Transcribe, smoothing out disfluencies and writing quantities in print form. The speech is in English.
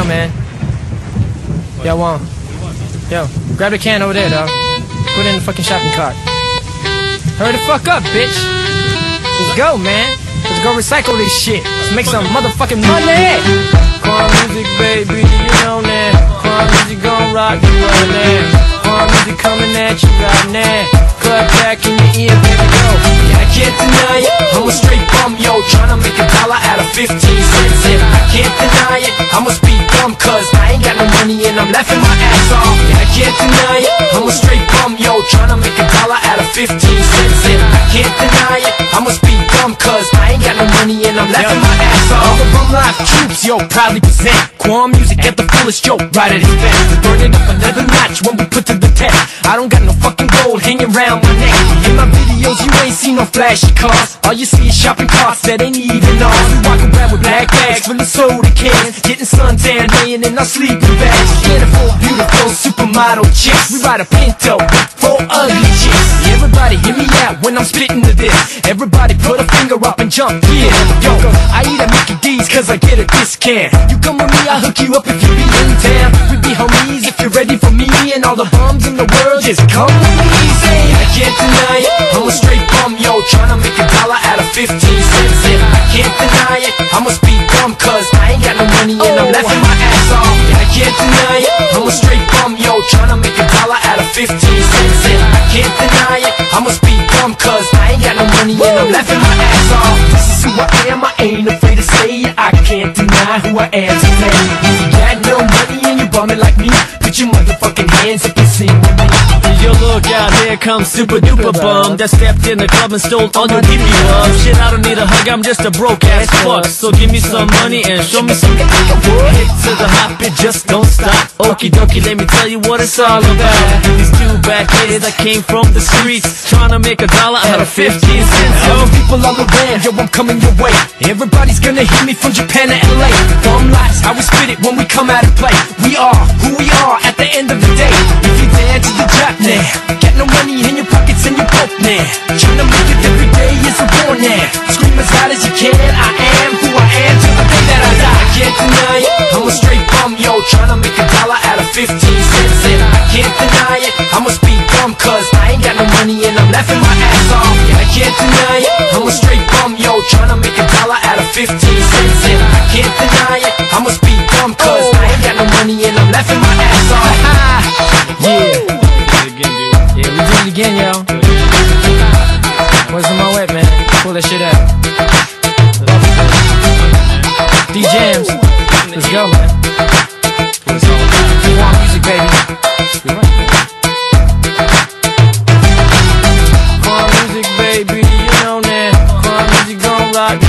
on, man. Yo, Juan. Yo, grab the can over there, dog. Put it in the fucking shopping cart. Hurry the fuck up, bitch. Let's go, man. Let's go recycle this shit. Let's make some motherfucking money. Qwan music, baby, you know that. Qwan music gon' rock you right now. Qwan music coming at you right now. Cut back in your ear, baby, go. Yeah, I can't deny it, I'm a straight bum, yo. Tryna make $1 out of 15 cents. And I can't deny it, I must be dumb, cause I ain't got no money and I'm laughing my ass off. Yeah, I can't deny it, I'm a straight bum, yo. Tryna make $1 out of 15 cents. And I can't deny it, I must be dumb, cause I ain't got no money and I'm laughing my ass off. All the bum life troops, yo, proudly present Qwan music at the fullest, yo, right at his best. We burn it up another notch when we put to the test. I don't got no fucking gold hanging around my neck. In my videos, you ain't seen no flashy cars. All you see is shopping carts that ain't even ours. We walk around with black bags full of soda cans, getting suntan, laying in our sleeping bags. Can't afford beautiful supermodel chicks. We ride a Pinto for ugly chicks. Everybody hear me out when I'm spitting to this. Everybody put a finger up and jump, yeah. Yo, I eat at Mickey D's cause I get a discount. You come with me, I'll hook you up if you be in town. We be homies if you're ready for me. And all the bums in the world, just come with me. Say, I can't deny it, I'm a straight bum, yo. Tryna make $1 out of 15 cents. And I can't deny it, I must be dumb, cause I ain't got no money and I'm laughing my ass off. Yeah, I can't deny it, I'm a straight bum, yo. Tryna make $1 out of 15 cents. And I can't deny it, I must be dumb, cause I ain't got no money and I'm laughing my ass off. This is who I am, I ain't afraid to say it. I can't deny who I am today. If you got no money and you bumming like me, put your motherfucking hands up and sing with me. Yo, look out, here comes super duper bum that stepped in the club and stole all your DP love. Shit, I don't need a hug, I'm just a broke ass fuck. So give me some money and show me some hit to the hop, it just don't stop. Okie dokie, let me tell you what it's all about. These two bad kids that came from the streets, trying to make $1 out of 15 cents. Yo, people all around, yo, I'm coming your way. Everybody's gonna hear me from Japan to LA. Dumb lies, how we spit it when we come out and play. We are who we are at the end of the day. If you dare to the drop now, got no money in your pockets and you broke now. Tryna make it every day is a war now. Scream as loud as you can, I am who I am till the day that I die. I can't deny it, I'm a straight bum, yo. Tryna make $1 out of 15 cents. And I can't deny it, I must be dumb, cause I ain't got no money and I'm laughing my ass off. Yeah, I can't deny it, I'm a straight bum, yo. Tryna make $1 out of 15 cents. And I can't deny it, I must be dumb, cause I ain't got no money and I'm laughing my ass off. Yeah. Yeah, we did it again, yo. Where's the mo at, man? Pull that shit out. D-Jams. Let's go, man. Qwan music, baby. Qwan music, baby. You know that. Qwan music gon' rock